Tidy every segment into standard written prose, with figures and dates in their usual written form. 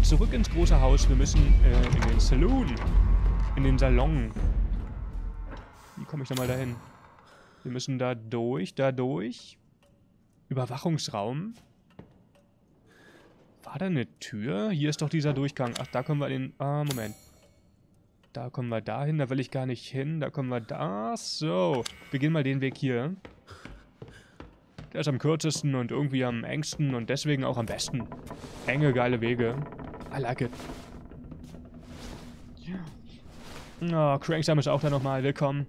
zurück ins große Haus. Wir müssen in den Saloon. In den Salon. Wie komme ich nochmal dahin? Wir müssen da durch, da durch. Überwachungsraum. War da eine Tür? Hier ist doch dieser Durchgang. Ach, da kommen wir in den... Ah, Moment. Da kommen wir dahin, da will ich gar nicht hin. Da kommen wir da. So. Wir gehen mal den Weg hier. Der ist am kürzesten und irgendwie am engsten und deswegen auch am besten. Enge, geile Wege. I like it. Oh, Cranksam ist auch da nochmal. Willkommen.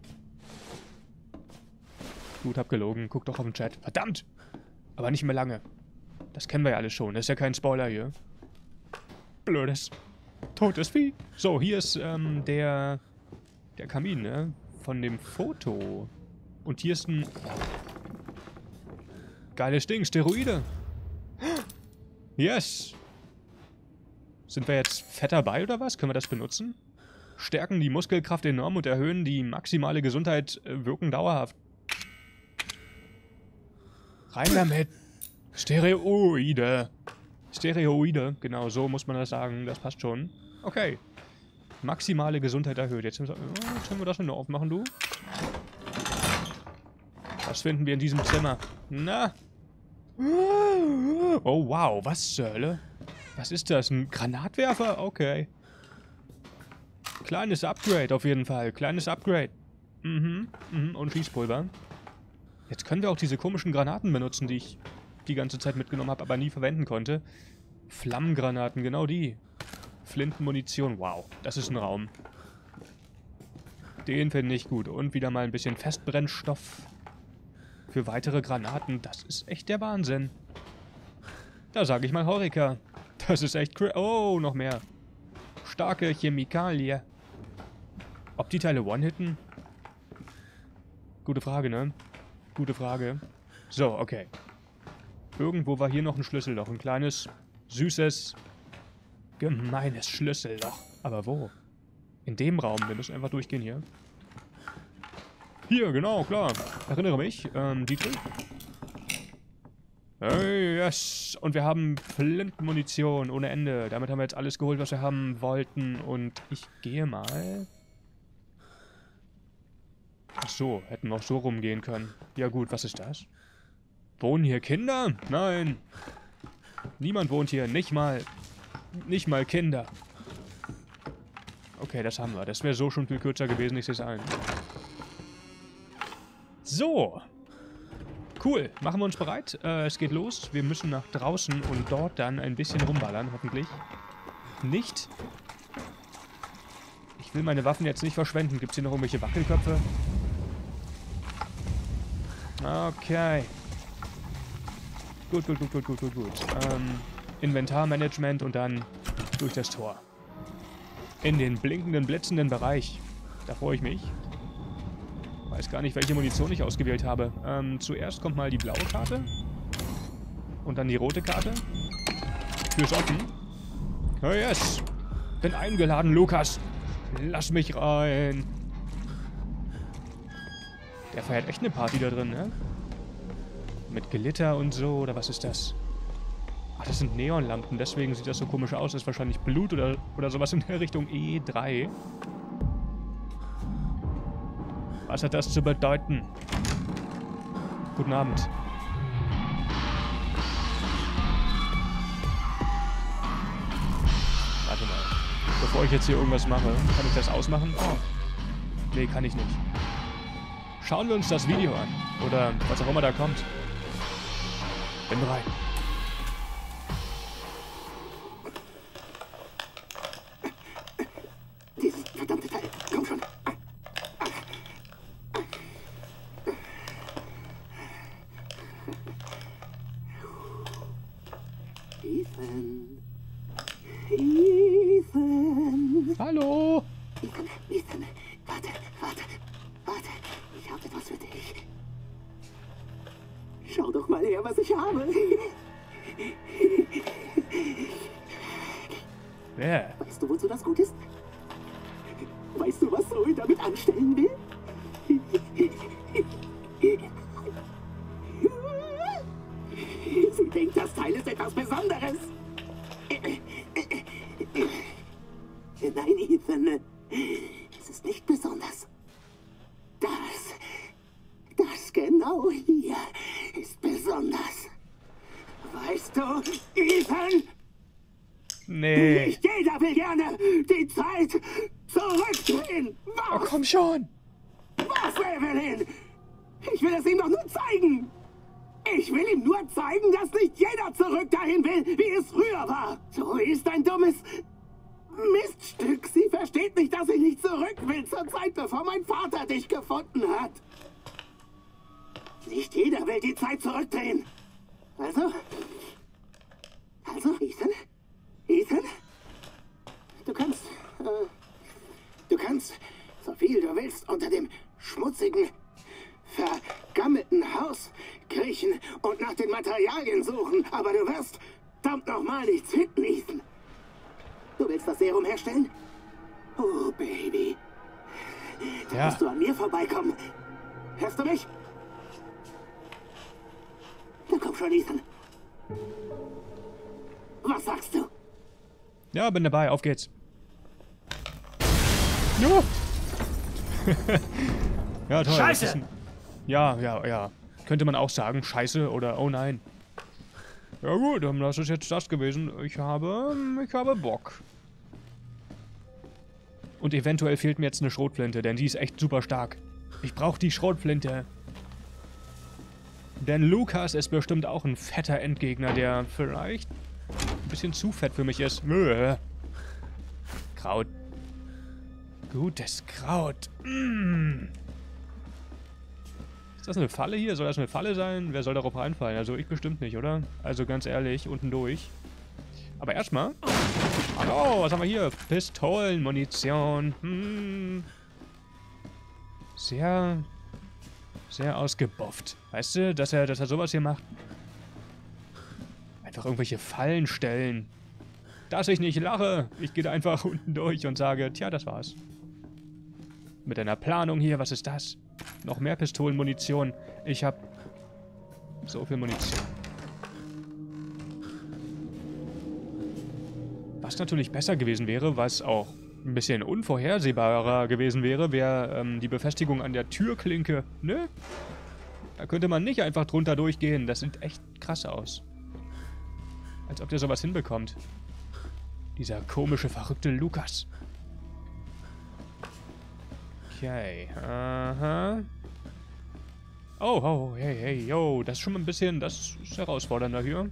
Gut, hab gelogen. Guck doch auf den Chat. Verdammt! Aber nicht mehr lange. Das kennen wir ja alles schon. Das ist ja kein Spoiler hier. Blödes. Totes Vieh. So, hier ist der Kamin, ne? Von dem Foto. Und hier ist ein... Geiles Ding. Steroide. Yes. Sind wir jetzt fett dabei oder was? Können wir das benutzen? Stärken die Muskelkraft enorm und erhöhen die maximale Gesundheit, wirken dauerhaft. Rein damit. Steroide. Steroide. Genau, so muss man das sagen. Das passt schon. Okay. Maximale Gesundheit erhöht. Jetzt können wir das nur aufmachen, du. Was finden wir in diesem Zimmer? Na? Oh, wow. Was zur Hölle? Was ist das? Ein Granatwerfer? Okay. Kleines Upgrade auf jeden Fall. Kleines Upgrade. Und Schießpulver. Jetzt können wir auch diese komischen Granaten benutzen, die ich die ganze Zeit mitgenommen habe, aber nie verwenden konnte. Flammengranaten, genau die. Flintenmunition, wow. Das ist ein Raum. Den finde ich gut. Und wieder mal ein bisschen Festbrennstoff für weitere Granaten. Das ist echt der Wahnsinn. Da sage ich mal Heureka. Das ist echt oh, noch mehr. Starke Chemikalie. Ob die Teile one-hitten? Gute Frage, ne? Gute Frage. So, okay. Irgendwo war hier noch ein Schlüsselloch. Ein kleines, süßes, gemeines Schlüsselloch. Aber wo? In dem Raum. Wir müssen einfach durchgehen hier. Hier, genau, klar. Erinnere mich. Dietrich. Hey, yes. Und wir haben Flintenmunition ohne Ende. Damit haben wir jetzt alles geholt, was wir haben wollten. Und ich gehe mal... Ach so, hätten wir auch so rumgehen können. Ja gut, was ist das? Wohnen hier Kinder? Nein. Niemand wohnt hier. Nicht mal Kinder. Okay, das haben wir. Das wäre so schon viel kürzer gewesen, ich sehe es ein. So. Cool. Machen wir uns bereit. Es geht los. Wir müssen nach draußen und dort dann ein bisschen rumballern, hoffentlich. Nicht. Ich will meine Waffen jetzt nicht verschwenden. Gibt es hier noch irgendwelche Wackelköpfe? Okay. Gut. Inventarmanagement und dann durch das Tor. In den blinkenden, blitzenden Bereich. Da freue ich mich. Weiß gar nicht, welche Munition ich ausgewählt habe. Zuerst kommt mal die blaue Karte. Und dann die rote Karte. Tür ist offen. Oh yes. Bin eingeladen, Lukas. Lass mich rein. Der feiert echt eine Party da drin, ne? Mit Glitter und so, oder was ist das? Ach, das sind Neonlampen, deswegen sieht das so komisch aus. Das ist wahrscheinlich Blut oder sowas in der Richtung E3. Was hat das zu bedeuten? Guten Abend. Warte mal. Bevor ich jetzt hier irgendwas mache, kann ich das ausmachen? Oh. Nee, kann ich nicht. Schauen wir uns das Video an. Oder was auch immer da kommt. Bin bereit. Dieses verdammte Teil. Komm schon. Ethan. Hallo. Ethan. Warte. Ich habe etwas für dich. Schau doch mal her, was ich habe. Wer? Weißt du, wozu das gut ist? Weißt du, was Zoe damit anstellen will? Sie denkt, das Teil ist etwas Besonderes. genau hier ist besonders. Weißt du, Ethan? Nee. Nicht jeder will gerne die Zeit zurückdrehen. Oh, Was? komm schon. Was, Evelyn? Ich will es ihm doch nur zeigen. Ich will ihm nur zeigen, dass nicht jeder zurück dahin will, wie es früher war. So ist ein dummes Miststück. Sie versteht nicht, dass ich nicht zurück will zur Zeit, bevor mein Vater dich gefunden hat. Nicht jeder will die Zeit zurückdrehen. Also, Ethan, du kannst, so viel du willst, unter dem schmutzigen, vergammelten Haus kriechen und nach den Materialien suchen, aber du wirst verdammt nochmal nichts finden, Ethan. Du willst das Serum herstellen? Oh, Baby. Da Ja. musst du an mir vorbeikommen. Hörst du mich? Na komm schon, Ethan. Was sagst du? Ja, bin dabei. Auf geht's. Ja, ja toll. Scheiße! Das ist ja. Könnte man auch sagen, scheiße oder oh nein. Ja gut, dann das ist jetzt das gewesen. Ich habe Bock. Und eventuell fehlt mir jetzt eine Schrotflinte, denn die ist echt super stark. Ich brauche die Schrotflinte. Denn Lukas ist bestimmt auch ein fetter Endgegner, der vielleicht ein bisschen zu fett für mich ist. Kraut. Gutes Kraut. Ist das eine Falle hier? Soll das eine Falle sein? Wer soll darauf reinfallen? Also ich bestimmt nicht, oder? Also ganz ehrlich, unten durch. Aber erstmal... Hallo, was haben wir hier? Pistolenmunition. Sehr ausgebufft. Weißt du, dass er sowas hier macht? Einfach irgendwelche Fallen stellen. Dass ich nicht lache. Ich gehe da einfach unten durch und sage, tja, das war's. Mit einer Planung hier, was ist das? Noch mehr Pistolenmunition. Ich hab so viel Munition. Was natürlich besser gewesen wäre, was auch ein bisschen unvorhersehbarer gewesen wäre die Befestigung an der Türklinke, ne? Da könnte man nicht einfach drunter durchgehen. Das sieht echt krass aus. Als ob der sowas hinbekommt. Dieser komische, verrückte Lukas. Okay, aha. Oh, hey, yo. Das ist schon mal ein bisschen, das ist herausfordernder hier.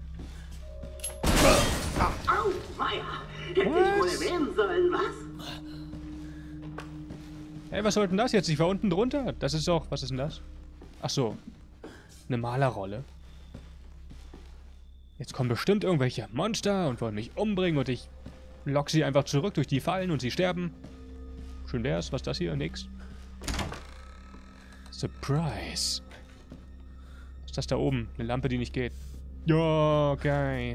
Au, Meier! Hätte ich wohl erwähnen sollen, was? Hey, was soll denn das jetzt? Ich war unten drunter. Das ist doch, was ist denn das? Ach so. Eine Malerrolle. Jetzt kommen bestimmt irgendwelche Monster und wollen mich umbringen und ich lock sie einfach zurück durch die Fallen und sie sterben. Schön wär's. Was ist das hier? Nix. Surprise. Was ist das da oben? Eine Lampe, die nicht geht. Ja, okay.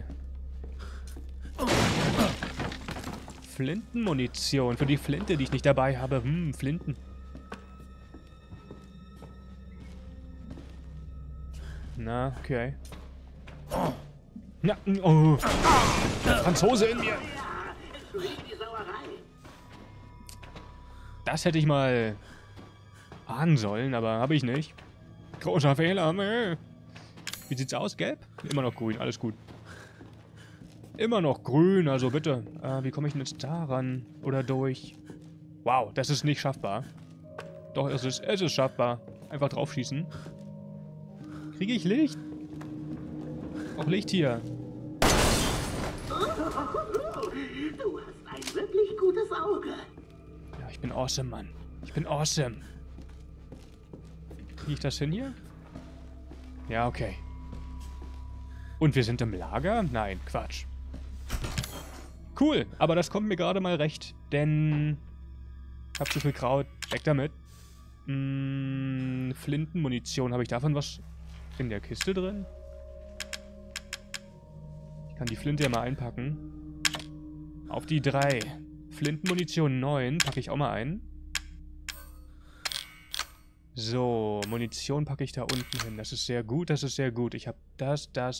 Flintenmunition. Für die Flinte, die ich nicht dabei habe. Flinten. Na, okay. Na, oh. Der Franzose in mir. Das hätte ich mal ahnen sollen, aber habe ich nicht. Großer Fehler. Wie sieht's aus? Gelb? Immer noch grün. Alles gut. Immer noch grün, also bitte. Wie komme ich denn jetzt da ran? Oder durch? Wow, das ist nicht schaffbar. Doch, es ist schaffbar. Einfach draufschießen. Kriege ich Licht? Auch Licht hier. Du hast ein wirklich gutes Auge. Ja, ich bin awesome, Mann. Ich bin awesome. Kriege ich das hin hier? Ja, okay. Und wir sind im Lager? Nein, Quatsch. Cool, aber das kommt mir gerade mal recht, denn ich hab zu viel Kraut. Weg damit. Flintenmunition. Habe ich davon was in der Kiste drin? Ich kann die Flinte ja mal einpacken. Auf die 3. Flintenmunition 9 packe ich auch mal ein. So, Munition packe ich da unten hin. Das ist sehr gut, das ist sehr gut. Ich habe das. Das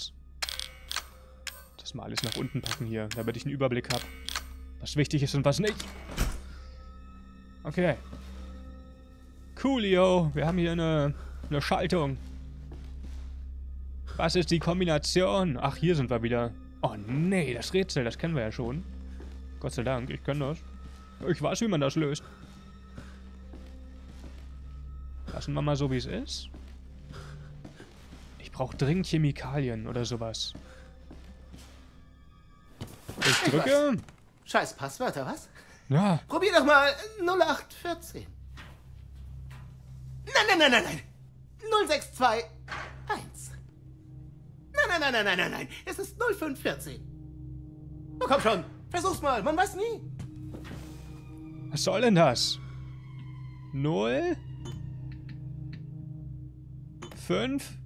mal alles nach unten packen hier, damit ich einen Überblick habe. Was wichtig ist und was nicht. Okay. Coolio. Wir haben hier eine Eine Schaltung. Was ist die Kombination? Ach, hier sind wir wieder. Oh nee, das Rätsel, das kennen wir ja schon. Gott sei Dank, ich kenne das. Ich weiß, wie man das löst. Lassen wir mal so, wie es ist. Ich brauche dringend Chemikalien oder sowas. Ich drücke. Scheiß Passwörter, was? Ja. Probier doch mal 0814. Nein. 0621. Nein. Es ist 0514. Oh, komm schon. Versuch's mal. Man weiß nie. Was soll denn das? 0 5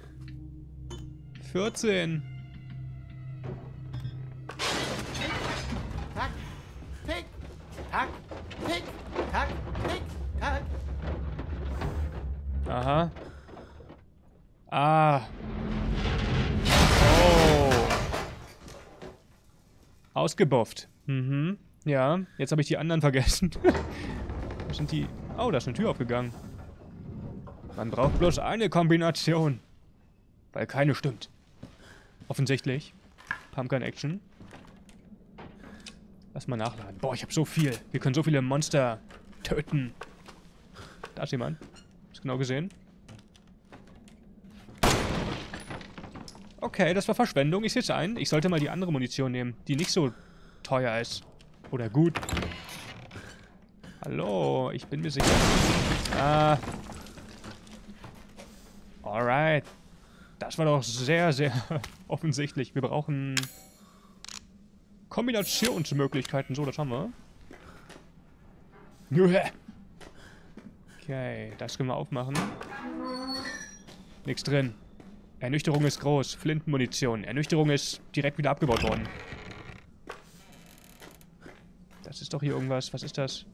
14. Tack, tick, tack, tick, tack, tick, tack. Aha. Ah. Oh. Ausgebufft. Mhm. Ja, jetzt habe ich die anderen vergessen. Wo sind die? Oh, da ist eine Tür aufgegangen. Man braucht bloß eine Kombination. Weil keine stimmt. Offensichtlich. Pumpkin Action. Lass mal nachladen. Boah, ich habe so viel. Wir können so viele Monster töten. Da ist jemand. Hast du genau gesehen? Okay, das war Verschwendung. Ich sehe es ein. Ich sollte mal die andere Munition nehmen, die nicht so teuer ist. Oder gut. Hallo, ich bin mir sicher. Ah. Alright. Das war doch sehr, sehr offensichtlich. Wir brauchen Kombinationsmöglichkeiten. So, das haben wir. Okay, das können wir aufmachen. Nichts drin. Ernüchterung ist groß. Flintenmunition. Ernüchterung ist direkt wieder abgebaut worden. Das ist doch hier irgendwas. Was ist das?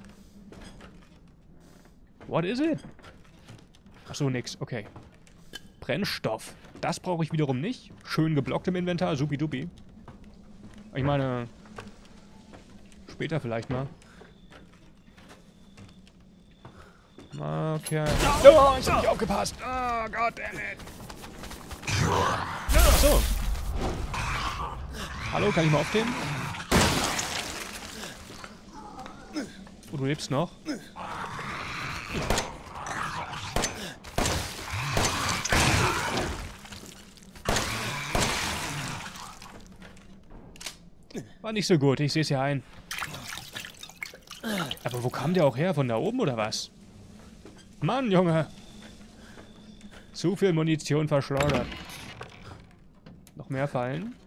What is it? Achso, nix. Okay. Brennstoff. Das brauche ich wiederum nicht. Schön geblockt im Inventar. Supi-dupi. Ich meine... Später vielleicht mal. Okay. Oh, ich hab nicht aufgepasst. Oh, goddammit. Achso. Hallo, kann ich mal aufnehmen? Oh, du lebst noch. War nicht so gut, ich sehe es ja ein. Aber wo kam der auch her? Von da oben oder was? Mann, Junge! Zu viel Munition verschleudert. Noch mehr Fallen.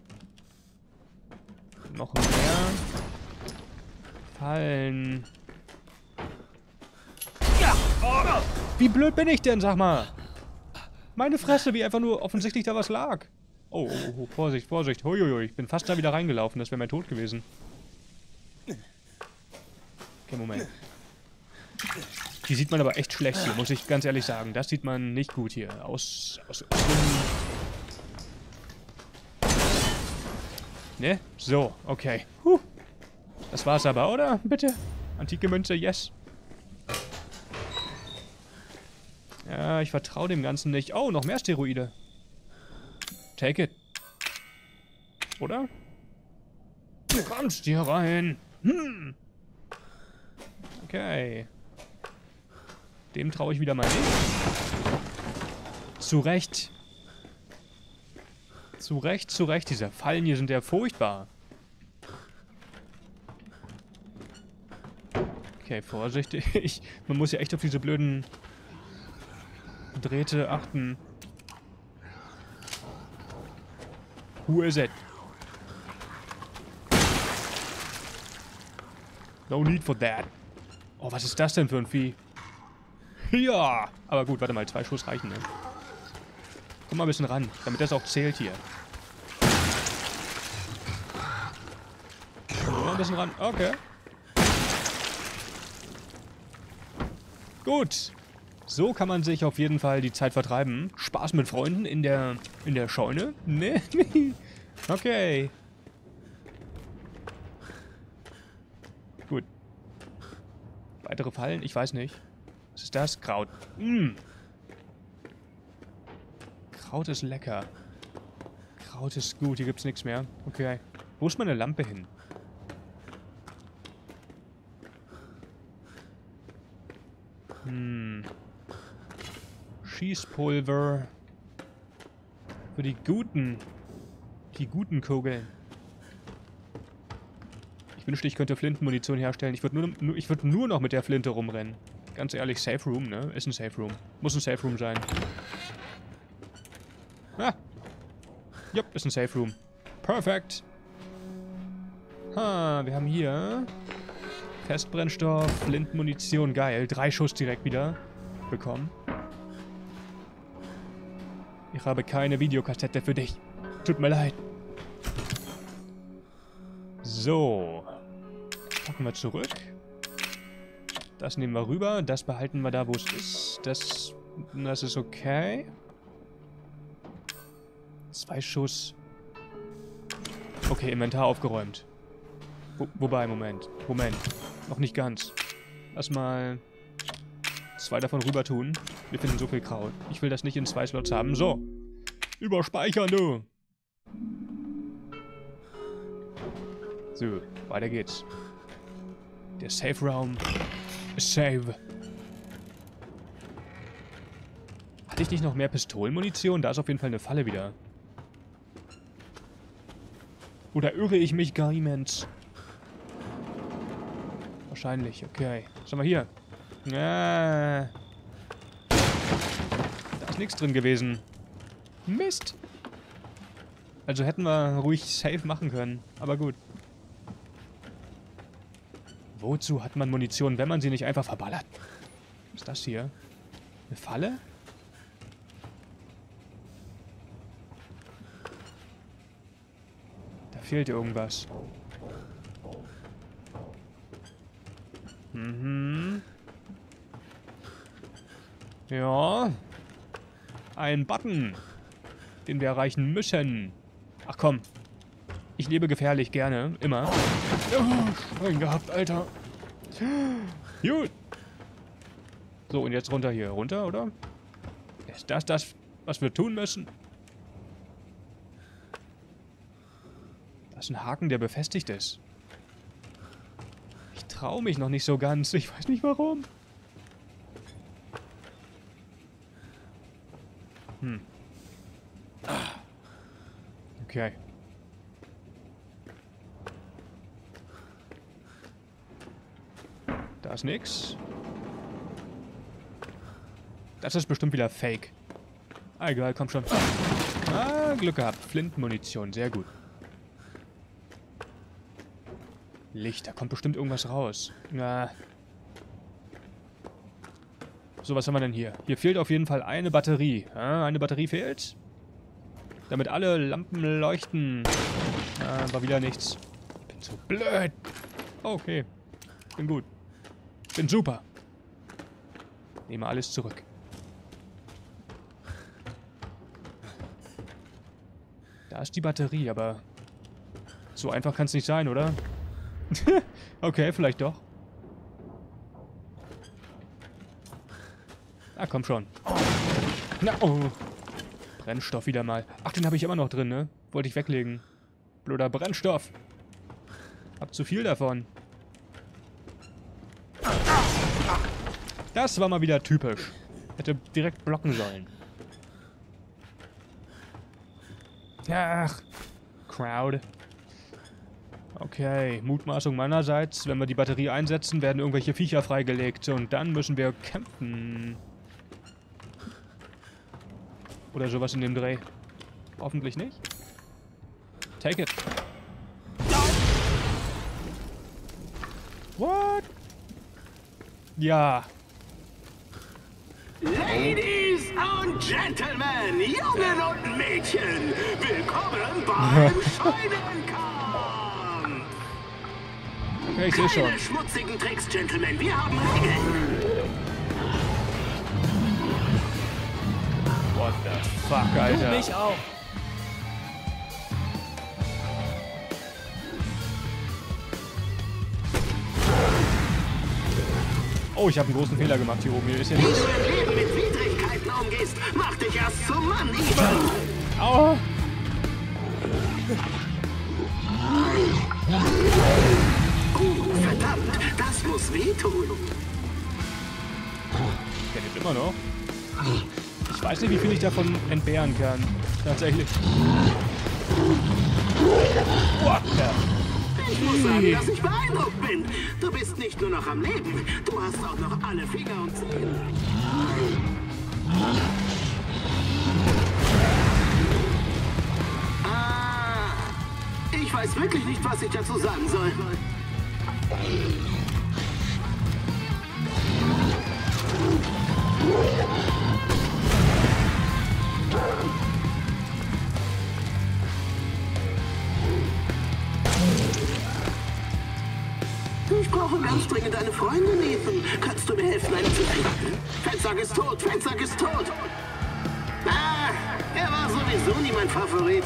Noch mehr Fallen. Ja! Oh, wie blöd bin ich denn, sag mal? Meine Fresse, wie einfach nur offensichtlich da was lag. Oh, Vorsicht, Vorsicht. Huiuiui, ich bin fast da wieder reingelaufen. Das wäre mein Tod gewesen. Okay, Moment. Die sieht man aber echt schlecht hier, muss ich ganz ehrlich sagen. Das sieht man nicht gut hier. Ne? So, okay. Das war's aber, oder? Bitte? Antike Münze, yes. Ja, ich vertraue dem Ganzen nicht. Oh, noch mehr Steroide. Take it. Oder? Du kommst hier rein. Okay. Dem traue ich wieder mal nicht. Zu Recht. Zu Recht, zu Recht. Diese Fallen hier sind ja furchtbar. Okay, vorsichtig. Man muss ja echt auf diese blöden Drähte achten. Who is it? No need for that. Oh, was ist das denn für ein Vieh? Ja! Aber gut, warte mal, 2 Schuss reichen, ne? Komm mal ein bisschen ran, damit das auch zählt hier. Komm ein bisschen ran. Okay. Gut. So kann man sich auf jeden Fall die Zeit vertreiben. Spaß mit Freunden in der Scheune. Ne? Okay. Gut. Weitere Fallen? Ich weiß nicht. Was ist das? Kraut. Kraut ist lecker. Kraut ist gut, hier gibt's nichts mehr. Okay. Wo ist meine Lampe hin? Schießpulver. Für die guten Kugeln. Ich wünschte, ich könnte Flintenmunition herstellen. Ich würde nur noch mit der Flinte rumrennen. Ganz ehrlich, Safe Room, ne? Ist ein Safe Room. Muss ein Safe Room sein. Ah! Jupp, ist ein Safe Room. Perfekt! Ha, wir haben hier Festbrennstoff, Flintenmunition, geil. 3 Schuss direkt wieder bekommen. Ich habe keine Videokassette für dich. Tut mir leid. So. Packen wir zurück. Das nehmen wir rüber. Das behalten wir da, wo es ist. Das ist okay. 2 Schuss. Okay, Inventar aufgeräumt. Wobei, Moment. Noch nicht ganz. Lass mal 2 davon rüber tun. Wir finden so viel Kraut. Ich will das nicht in 2 Slots haben. So. Überspeichern, du. So, weiter geht's. Der Safe Raum ist safe. Hatte ich nicht noch mehr Pistolenmunition? Da ist auf jeden Fall eine Falle wieder. Oder irre ich mich gar immens? Wahrscheinlich, okay. Was haben wir hier? Da ist nichts drin gewesen. Mist. Also hätten wir ruhig safe machen können. Aber gut. Wozu hat man Munition, wenn man sie nicht einfach verballert? Was ist das hier? Eine Falle? Da fehlt irgendwas. Ja. Ein Button, den wir erreichen müssen. Ach komm. Ich lebe gefährlich, gerne. Immer. Oh, Schwein gehabt, Alter. Gut. So, und jetzt runter hier. Runter, oder? Ist das, was wir tun müssen? Das ist ein Haken, der befestigt ist. Ich traue mich noch nicht so ganz. Ich weiß nicht warum. Okay. Da ist nix. Das ist bestimmt wieder Fake. Ah, egal, komm schon. Ah, Glück gehabt. Flintenmunition, sehr gut. Licht, da kommt bestimmt irgendwas raus. Na. So, was haben wir denn hier? Hier fehlt auf jeden Fall eine Batterie. Ja, eine Batterie fehlt. Damit alle Lampen leuchten. War wieder nichts. Bin so blöd. Okay. Bin gut. Bin super. Nehme alles zurück. Da ist die Batterie, aber so einfach kann es nicht sein, oder? Okay, vielleicht doch. Ah, komm schon. Na, oh. Brennstoff wieder mal. Ach, den habe ich immer noch drin, ne? Wollte ich weglegen. Blöder Brennstoff. Hab zu viel davon. Das war mal wieder typisch. Hätte direkt blocken sollen. Ach. Crowd. Okay, Mutmaßung meinerseits. Wenn wir die Batterie einsetzen, werden irgendwelche Viecher freigelegt. Und dann müssen wir kämpfen. Oder sowas in dem Dreh. Hoffentlich nicht. Take it. What? Ja. Ladies and Gentlemen, Jungen und Mädchen, willkommen beim Scheunenkampf! Okay, ich sehe schon. Keine schmutzigen Tricks, Gentlemen, wir haben Regeln! What the fuck, Alter? Du mich auch. Oh, ich habe einen großen Fehler gemacht hier oben. Hier ist ja Wie nichts. du dein Leben mit Widrigkeiten Raum gehst, mach dich erst zum Mann, Ethan. Au! Verdammt, das muss wehtun. Der lebt immer noch. Ich weiß nicht, wie viel ich davon entbehren kann. Tatsächlich. What the? Ich muss sagen, dass ich beeindruckt bin. Du bist nicht nur noch am Leben, du hast auch noch alle Finger und Zehen. Ich weiß wirklich nicht, was ich dazu sagen soll. Ich brauche ganz dringend eine Freundin, Ethan. Kannst du mir helfen, eine zu finden? Fettsack ist tot, Fettsack ist tot. Ah, er war sowieso nie mein Favorit.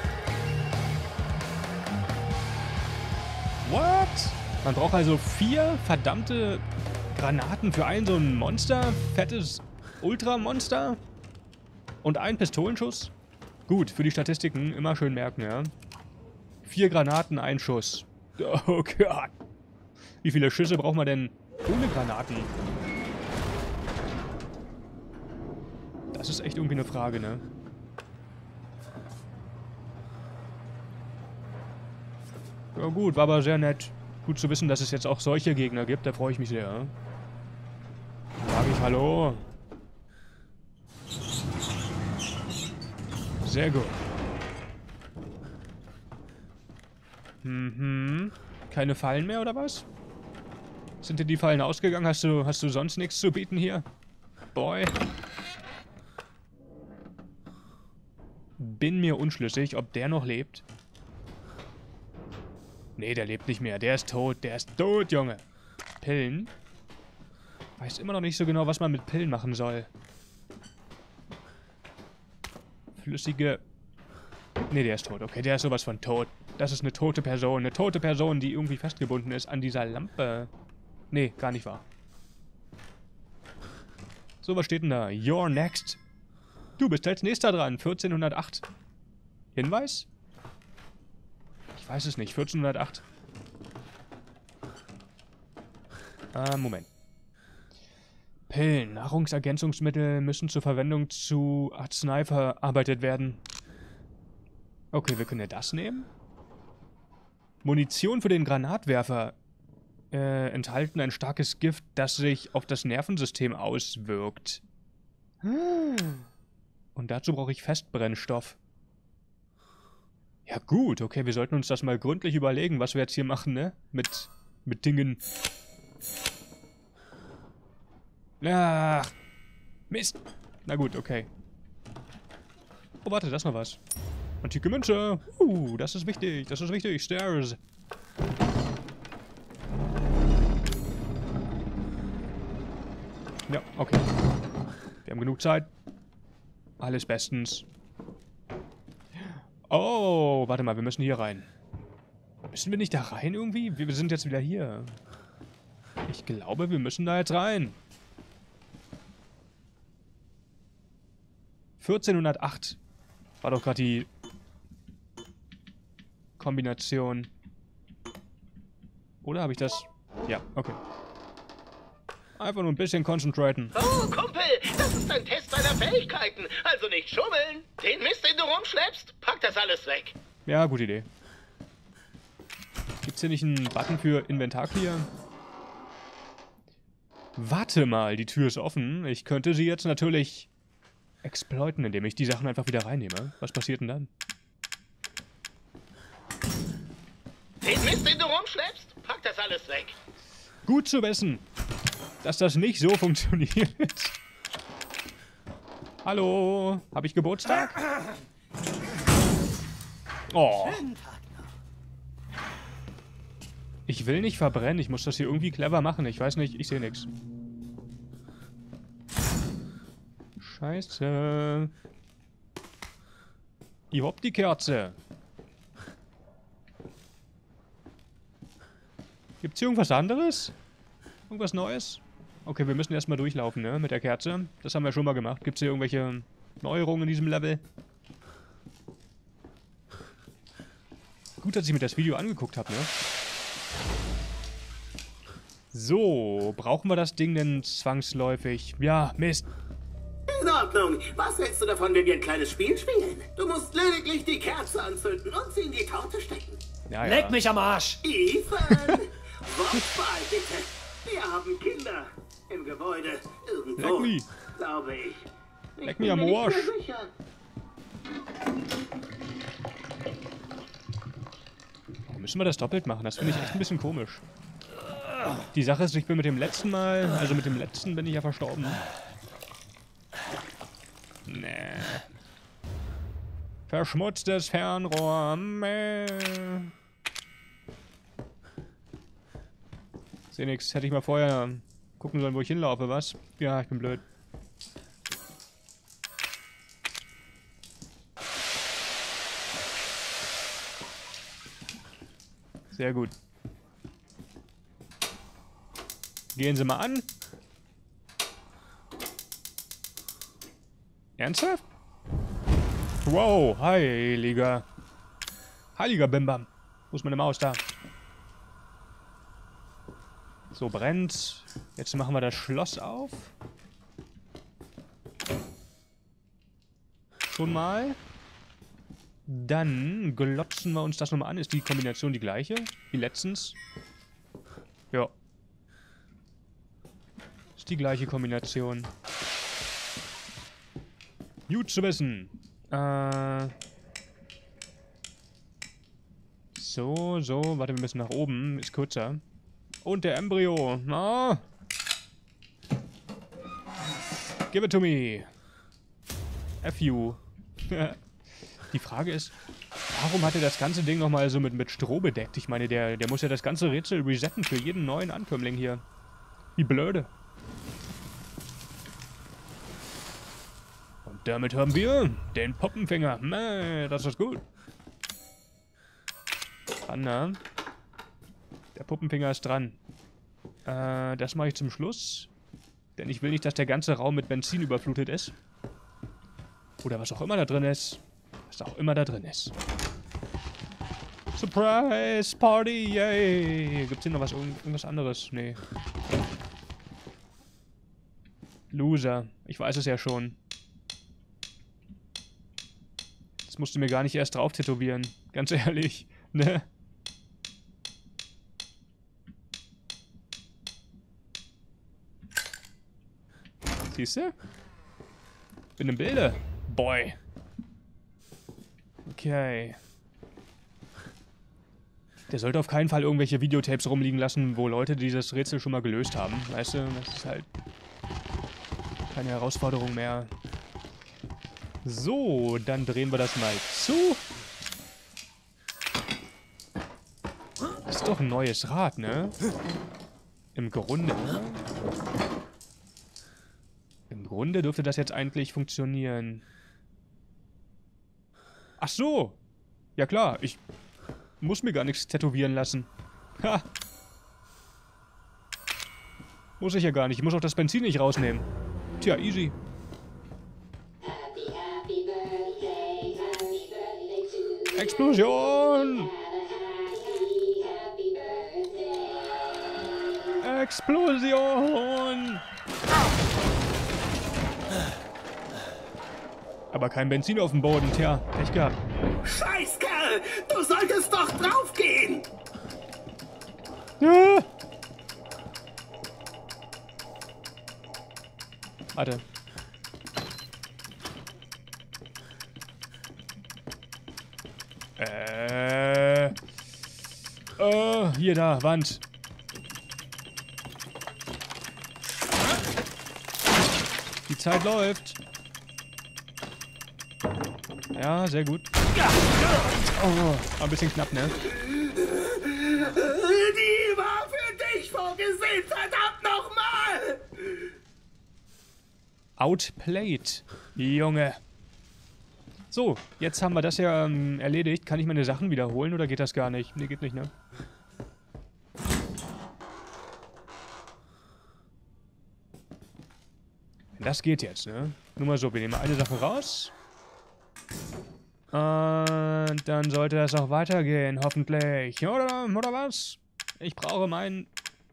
What? Man braucht also 4 verdammte Granaten für ein so ein Monster, fettes Ultramonster und einen Pistolenschuss. Gut, für die Statistiken immer schön merken, ja. 4 Granaten, ein Schuss. Oh Gott. Wie viele Schüsse braucht man denn ohne Granaten? Das ist echt irgendwie eine Frage, ne? Ja gut, war aber sehr nett. Gut zu wissen, dass es jetzt auch solche Gegner gibt, da freue ich mich sehr. Sag ich Hallo. Sehr gut. Keine Fallen mehr, oder was? Sind dir die Fallen ausgegangen? Hast du sonst nichts zu bieten hier? Boy. Bin mir unschlüssig, ob der noch lebt. Nee, der lebt nicht mehr. Der ist tot. Der ist tot, Junge. Pillen? Weiß immer noch nicht so genau, was man mit Pillen machen soll. Flüssige... Nee, der ist tot. Okay, der ist sowas von tot. Das ist eine tote Person. Eine tote Person, die irgendwie festgebunden ist an dieser Lampe. Nee, gar nicht wahr. So, was steht denn da? You're next. Du bist als nächster dran. 1408. Hinweis? Ich weiß es nicht. 1408. Moment. Pillen. Nahrungsergänzungsmittel müssen zur Verwendung zu Arznei verarbeitet werden. Okay, wir können ja das nehmen. Munition für den Granatwerfer. Enthalten ein starkes Gift, das sich auf das Nervensystem auswirkt. Und dazu brauche ich Festbrennstoff. Ja gut, okay, wir sollten uns das mal gründlich überlegen, was wir jetzt hier machen, ne? Mit Dingen. Ach, Mist. Na gut, okay. Oh, warte, da ist noch was. Antike Münze. Das ist wichtig, das ist wichtig. Stairs. Ja, okay. Wir haben genug Zeit. Alles bestens. Oh, warte mal, wir müssen hier rein. Müssen wir nicht da rein irgendwie? Wir sind jetzt wieder hier. Ich glaube, wir müssen da jetzt rein. 1408 war doch gerade die Kombination. Oder habe ich das? Ja, okay. Einfach nur ein bisschen concentraten. Oh, Kumpel, das ist ein Test deiner Fähigkeiten. Also nicht schummeln. Den Mist, den du rumschleppst, pack das alles weg. Ja, gute Idee. Gibt's hier nicht einen Button für Inventar Clear? Warte mal, die Tür ist offen. Ich könnte sie jetzt natürlich exploiten, indem ich die Sachen einfach wieder reinnehme. Was passiert denn dann? Den Mist, den du rumschleppst, pack das alles weg. Gut zu wissen, dass das nicht so funktioniert. Hallo, habe ich Geburtstag? Oh. Ich will nicht verbrennen, ich muss das hier irgendwie clever machen. Ich weiß nicht, ich sehe nichts. Scheiße. Überhaupt die Kerze. Gibt's hier irgendwas anderes? Irgendwas Neues? Okay, wir müssen erstmal durchlaufen, ne? Mit der Kerze. Das haben wir schon mal gemacht. Gibt es hier irgendwelche Neuerungen in diesem Level? Gut, dass ich mir das Video angeguckt habe, ne? So, brauchen wir das Ding denn zwangsläufig? Ja, Mist. In Ordnung. Was hältst du davon, wenn wir ein kleines Spiel spielen? Du musst lediglich die Kerze anzünden und sie in die Torte stecken. Ja, Leck mich am Arsch! Ethan! Wortwahl, bitte. Wir haben Kinder im Gebäude irgendwo. Leck mich. Glaube ich. Leck mich am Arsch. Warum müssen wir das doppelt machen? Das finde ich echt ein bisschen komisch. Die Sache ist, ich bin mit dem letzten Mal, also mit dem letzten bin ich ja verstorben. Nee. Verschmutztes Fernrohr. Meh. Seh nix. Hätte ich mal vorher gucken sollen, wo ich hinlaufe, was? Ja, ich bin blöd. Sehr gut. Gehen Sie mal an. Ernsthaft? Wow, heiliger Bimbam. Wo ist meine Maus da? So, brennt. Jetzt machen wir das Schloss auf. Schon mal. Dann glotzen wir uns das nochmal an. Ist die Kombination die gleiche wie letztens? Ja. Ist die gleiche Kombination. Gut zu wissen. So. Warte, wir müssen nach oben. Ist kürzer. Und der Embryo. Na? Give it to me. FU. Die Frage ist, warum hat er das ganze Ding nochmal so mit Stroh bedeckt? Ich meine, der muss ja das ganze Rätsel resetten für jeden neuen Ankömmling hier. Wie blöde. Und damit haben wir den Puppenfinger. Das ist gut. Anna. Der Puppenfinger ist dran. Das mache ich zum Schluss. Denn ich will nicht, dass der ganze Raum mit Benzin überflutet ist. Oder was auch immer da drin ist. Was auch immer da drin ist. Surprise Party, yay! Gibt's hier noch was, irgendwas anderes? Nee. Loser. Ich weiß es ja schon. Das musst du mir gar nicht erst drauf tätowieren. Ganz ehrlich. Ne? Siehst du? Bin im Bilde. Boy. Okay. Der sollte auf keinen Fall irgendwelche Videotapes rumliegen lassen, wo Leute dieses Rätsel schon mal gelöst haben. Weißt du, das ist halt keine Herausforderung mehr. So, dann drehen wir das mal zu. Das ist doch ein neues Rad, ne? Im Grunde. Im Grunde dürfte das jetzt eigentlich funktionieren. Ach so. Ja klar, ich muss mir gar nichts tätowieren lassen. Ha. Muss ich ja gar nicht. Ich muss auch das Benzin nicht rausnehmen. Tja, easy. Explosion! Explosion! Aber kein Benzin auf dem Boden. Tja, Pech gehabt. Scheißkerl! Du solltest doch draufgehen! Ja. Warte. Hier da, Wand. Die Zeit läuft. Ja, sehr gut. Oh, ein bisschen knapp, ne? Die war für dich vorgesehen, verdammt nochmal! Outplayed, Junge. So, jetzt haben wir das ja erledigt. Kann ich meine Sachen wiederholen oder geht das gar nicht? Nee, geht nicht, ne? Das geht jetzt, ne? Nur mal so, wir nehmen mal eine Sache raus. Und dann sollte das auch weitergehen, hoffentlich. Oder was? Ich brauche mein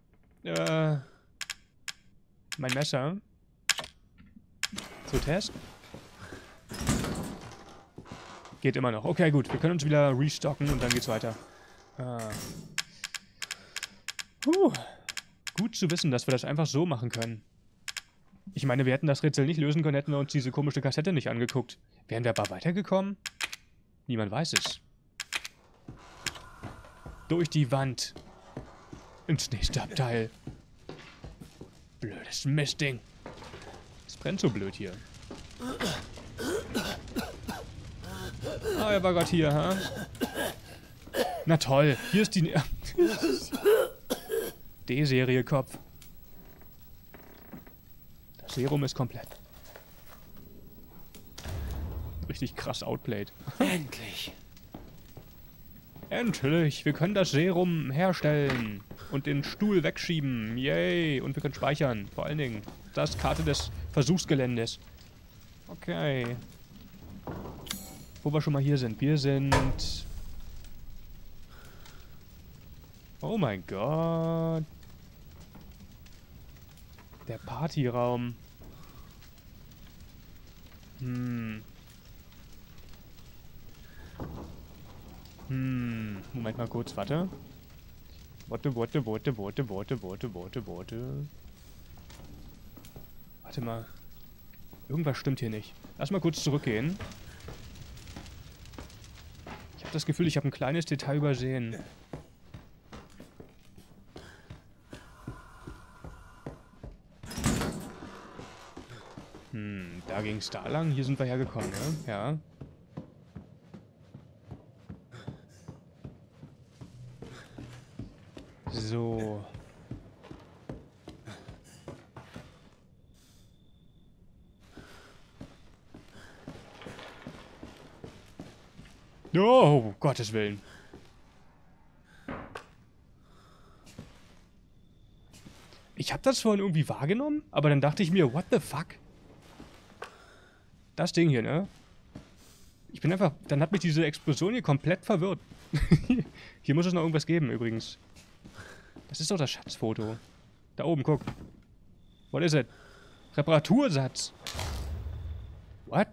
Messer. Zu Test. Geht immer noch. Okay, gut. Wir können uns wieder restocken und dann geht's weiter. Gut zu wissen, dass wir das einfach so machen können. Ich meine, wir hätten das Rätsel nicht lösen können, hätten wir uns diese komische Kassette nicht angeguckt. Wären wir aber weitergekommen? Niemand weiß es. Durch die Wand. Ins nächste Abteil. Blödes Mistding. Es brennt so blöd hier. Ah, er war gerade hier, ha? Na toll, hier ist die... D-Serie Kopf. Das Serum ist komplett. Richtig krass outplayed. Endlich. Endlich, wir können das Serum herstellen. Und den Stuhl wegschieben. Yay. Und wir können speichern. Vor allen Dingen. Das ist Karte des Versuchsgeländes. Okay. Wo wir schon mal hier sind. Wir sind... Oh mein Gott. Der Partyraum. Moment mal kurz, warte. Warte. Warte mal. Irgendwas stimmt hier nicht. Lass mal kurz zurückgehen. Ich habe das Gefühl, ich habe ein kleines Detail übersehen. Da ging es da lang. Hier sind wir hergekommen, ne? Ja. So. Oh, Gottes Willen. Ich habe das vorhin irgendwie wahrgenommen, aber dann dachte ich mir, what the fuck? Das Ding hier, ne? Ich bin einfach... Dann hat mich diese Explosion hier komplett verwirrt. Hier muss es noch irgendwas geben, übrigens. Das ist doch das Schatzfoto. Da oben, guck. What is it? Reparatursatz. What?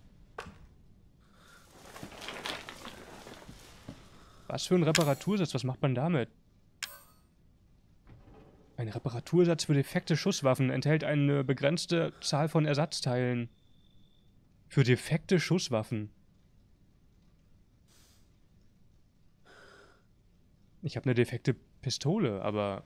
Was für ein Reparatursatz? Was macht man damit? Ein Reparatursatz für defekte Schusswaffen enthält eine begrenzte Zahl von Ersatzteilen. Für defekte Schusswaffen. Ich habe eine defekte Pistole, aber...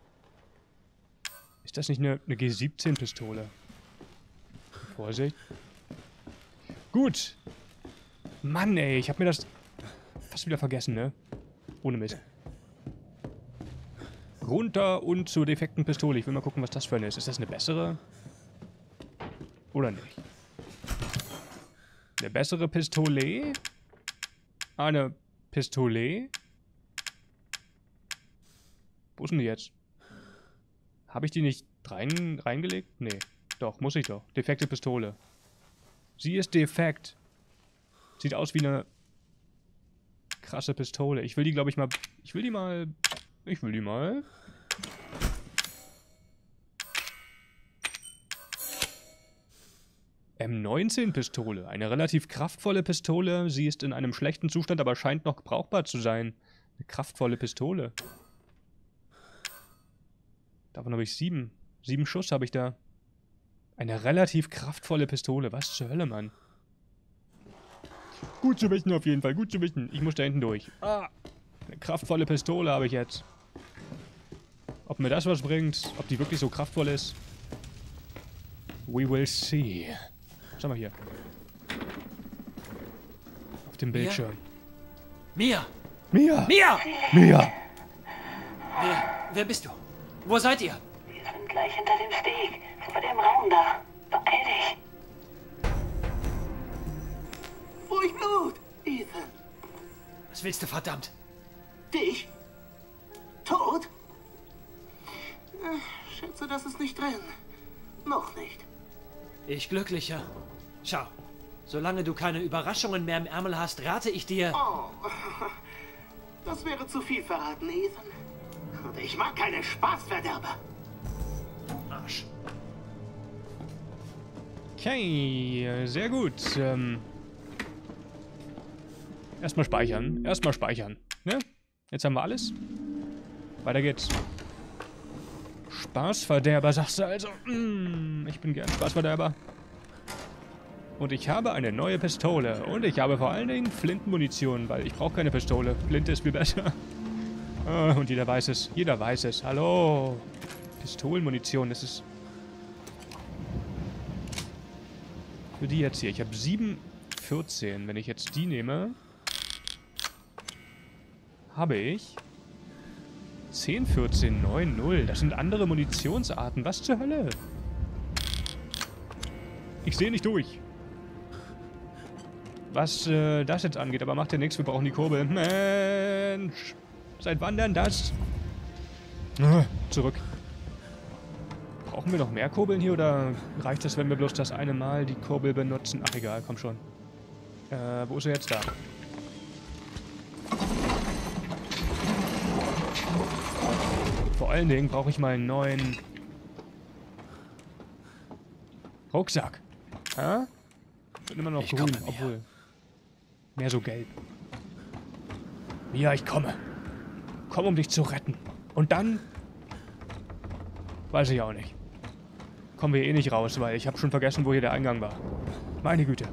Ist das nicht eine G17-Pistole? Vorsicht. Gut. Mann, ey, ich habe mir das fast wieder vergessen, ne? Ohne Mist. Runter und zur defekten Pistole. Ich will mal gucken, was das für eine ist. Ist das eine bessere? Oder nicht? Eine bessere Pistole? Eine Pistole? Wo ist denn die jetzt? Habe ich die nicht reingelegt? Nee. Doch, muss ich doch. Defekte Pistole. Sie ist defekt. Sieht aus wie eine krasse Pistole. Ich will die, glaube ich, mal... Ich will die mal... M19-Pistole. Eine relativ kraftvolle Pistole. Sie ist in einem schlechten Zustand, aber scheint noch brauchbar zu sein. Eine kraftvolle Pistole. Davon habe ich 7. 7 Schuss habe ich da. Eine relativ kraftvolle Pistole. Was zur Hölle, Mann? Gut zu wissen auf jeden Fall. Gut zu wissen. Ich muss da hinten durch. Ah! Eine kraftvolle Pistole habe ich jetzt. Ob mir das was bringt, ob die wirklich so kraftvoll ist, we will see. Schau mal hier. Auf dem Bildschirm. Mia! Mia! Mia! Mia! Wer bist du? Wo seid ihr? Wir sind gleich hinter dem Steg. Vor dem Raum da. Beeil dich. Ruhig Blut, Ethan. Was willst du, verdammt? Dich? Tot? Schätze, das ist nicht drin. Noch nicht. Ich glücklicher. Schau, solange du keine Überraschungen mehr im Ärmel hast, rate ich dir... Oh, das wäre zu viel verraten, Ethan. Und ich mag keine Spaßverderber. Arsch. Okay, sehr gut. Erstmal speichern. Erstmal speichern. Ne? Jetzt haben wir alles. Weiter geht's. Spaßverderber, sagst du also? Ich bin gern Spaßverderber. Und ich habe eine neue Pistole. Und ich habe vor allen Dingen Flintenmunition, weil ich brauche keine Pistole. Flinte ist viel besser. Und jeder weiß es. Jeder weiß es. Hallo. Pistolenmunition, das ist... Für die jetzt hier. Ich habe 7,14. Wenn ich jetzt die nehme, habe ich 10,14, 9,0. Das sind andere Munitionsarten. Was zur Hölle? Ich sehe nicht durch. Was das jetzt angeht, aber macht ja nichts. Wir brauchen die Kurbel. Mensch. Seit wann denn das? Zurück. Brauchen wir noch mehr Kurbeln hier oder reicht es, wenn wir bloß das eine Mal die Kurbel benutzen? Ach egal, komm schon. Wo ist er jetzt da? Vor allen Dingen brauche ich mal einen neuen Rucksack. Hä? Wird immer noch grün, obwohl. Mehr so gelb. Ja, ich komme. Komm, um dich zu retten. Und dann... Weiß ich auch nicht. Kommen wir eh nicht raus, weil ich habe schon vergessen, wo hier der Eingang war. Meine Güte.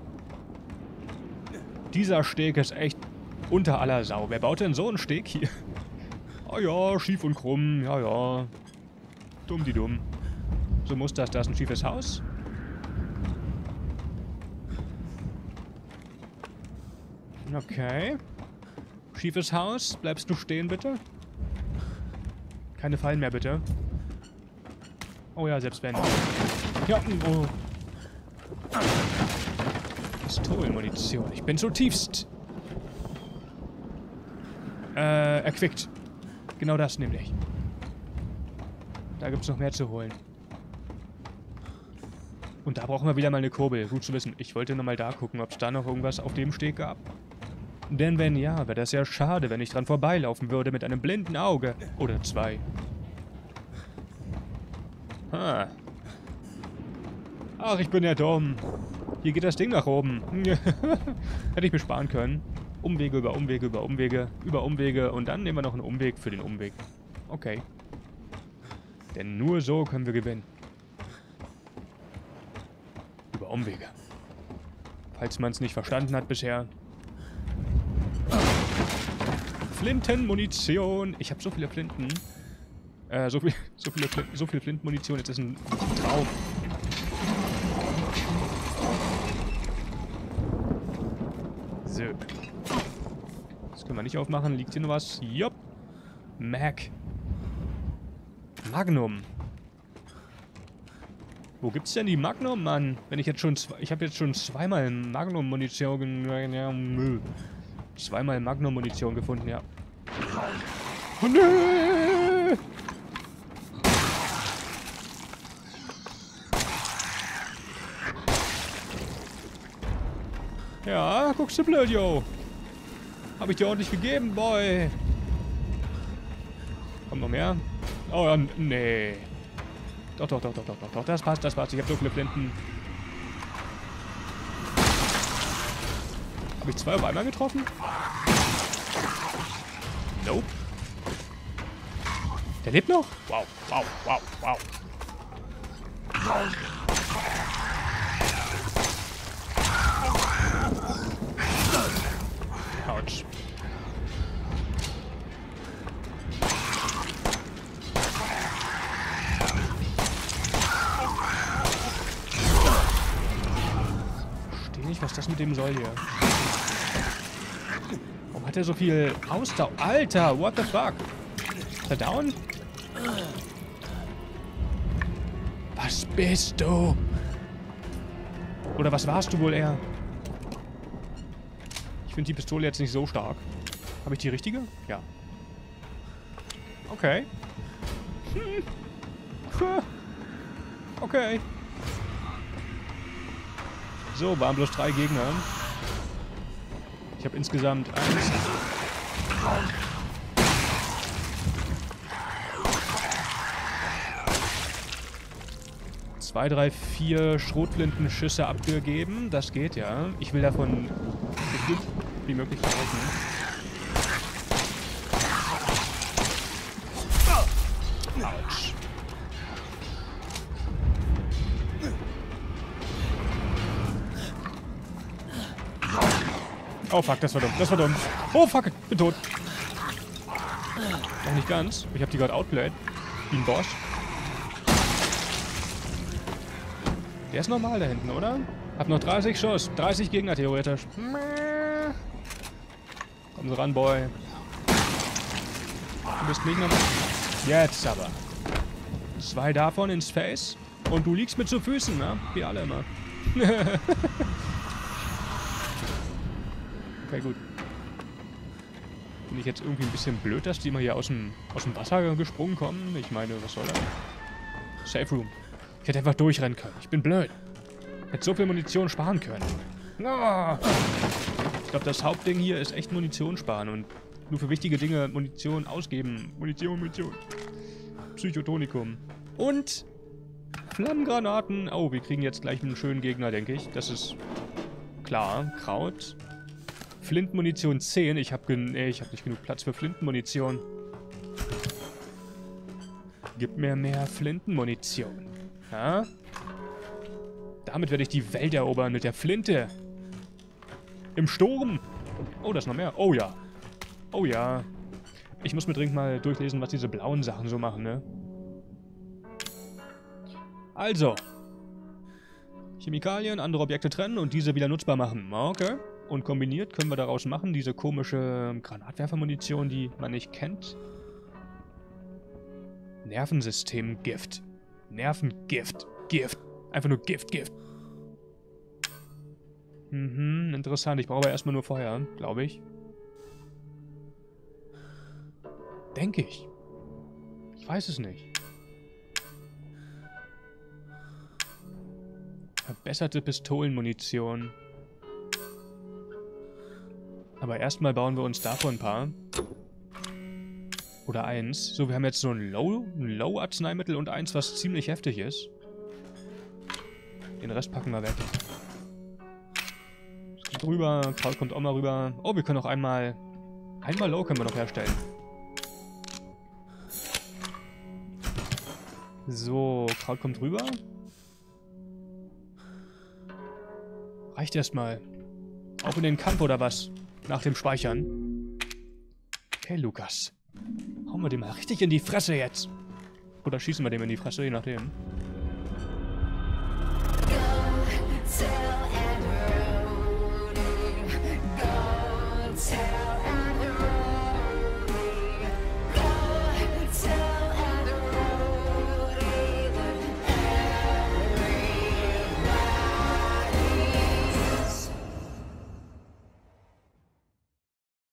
Dieser Steg ist echt unter aller Sau. Wer baut denn so einen Steg hier? Ah ja, schief und krumm. Ja, ja. Dumm die dumm. So muss das. Da ist ein schiefes Haus. Okay. Schiefes Haus. Bleibst du stehen, bitte? Keine Fallen mehr, bitte. Oh ja, selbst wenn. Ja, oh. Pistolenmunition. Ich bin zutiefst erquickt. Genau das nämlich. Da gibt's noch mehr zu holen. Und da brauchen wir wieder mal eine Kurbel. Gut zu wissen. Ich wollte nochmal da gucken, ob es da noch irgendwas auf dem Steg gab. Denn wenn ja, wäre das ja schade, wenn ich dran vorbeilaufen würde mit einem blinden Auge. Oder zwei. Ah. Ach, ich bin ja dumm. Hier geht das Ding nach oben. Hätte ich mir sparen können. Umwege über Umwege über Umwege über Umwege. Und dann nehmen wir noch einen Umweg für den Umweg. Okay. Denn nur so können wir gewinnen. Über Umwege. Falls man es nicht verstanden hat bisher. Flintenmunition. Ich habe so viele Flinten. So viel Flintenmunition. Jetzt ist ein Traum. So. Das können wir nicht aufmachen. Liegt hier noch was? Jupp. Magnum. Wo gibt's denn die Magnum, Mann? Wenn ich jetzt schon ich habe jetzt schon zweimal Magnum-Munition... Zweimal Magnum-Munition gefunden, ja. Oh, nö! Ja, guckst du blöd, yo. Hab ich dir ordentlich gegeben, Boy. Kommt noch mehr? Oh ja, nee. Doch, das passt. Ich hab so viele Flinten. Hab ich zwei auf einmal getroffen? Nope. Der lebt noch? Wow. Autsch. Verstehe nicht, was das mit dem soll hier. Warum hat er so viel Ausdauer? Alter, what the fuck? Ist er down? Was bist du? Oder was warst du wohl eher? Ich finde die Pistole jetzt nicht so stark. Habe ich die richtige? Ja. Okay. Okay. So, waren bloß 3 Gegner. Ich habe insgesamt 1, 2, 3, 4 Schrotflintenschüsse abgegeben. Das geht ja. Ich will davon so gut wie möglich verhalten. Autsch. Oh fuck, das war dumm. Das war dumm. Oh fuck, ich bin tot. Noch nicht ganz. Ich habe die gerade outplayed. Wie ein Boss. Der ist normal da hinten, oder? Hab noch 30 Schuss. 30 Gegner theoretisch. Komm so ran, Boy. Du bist nicht normal. Jetzt aber. 2 davon ins Face. Und du liegst mit zu Füßen, ne? Wie alle immer. Okay, gut. Finde ich jetzt irgendwie ein bisschen blöd, dass die immer hier aus dem Wasser gesprungen kommen. Ich meine, was soll das? Safe Room. Ich hätte einfach durchrennen können. Ich bin blöd. Hätte so viel Munition sparen können. Oh. Ich glaube, das Hauptding hier ist echt Munition sparen und nur für wichtige Dinge Munition ausgeben. Munition. Psychotonikum. Und Flammengranaten. Oh, wir kriegen jetzt gleich einen schönen Gegner, denke ich. Das ist klar. Kraut. Flintenmunition 10. Ich habe nicht genug Platz für Flintenmunition. Gib mir mehr Flintenmunition. Ja? Damit werde ich die Welt erobern mit der Flinte. Im Sturm. Oh, da ist noch mehr. Oh ja. Oh ja. Ich muss mir dringend mal durchlesen, was diese blauen Sachen so machen, ne? Also. Chemikalien, andere Objekte trennen und diese wieder nutzbar machen. Okay. Und kombiniert können wir daraus machen, diese komische Granatwerfermunition, die man nicht kennt. Nervensystem-Gift. Nervengift. Gift. Einfach nur Gift. Mhm, interessant. Ich brauche aber erstmal nur Feuer, glaube ich. Denke ich. Ich weiß es nicht. Verbesserte Pistolenmunition. Aber erstmal bauen wir uns davon ein paar. Oder eins. So, wir haben jetzt so ein Low-Arzneimittel und eins, was ziemlich heftig ist. Den Rest packen wir weg. Das kommt rüber. Kraut kommt auch mal rüber. Oh, wir können auch einmal Low können wir noch herstellen. So, Kraut kommt rüber. Reicht erstmal. Auch in den Kampf oder was? Nach dem Speichern. Okay, Lukas. Hauen wir dem mal richtig in die Fresse jetzt. Oder schießen wir dem in die Fresse, je nachdem. Go,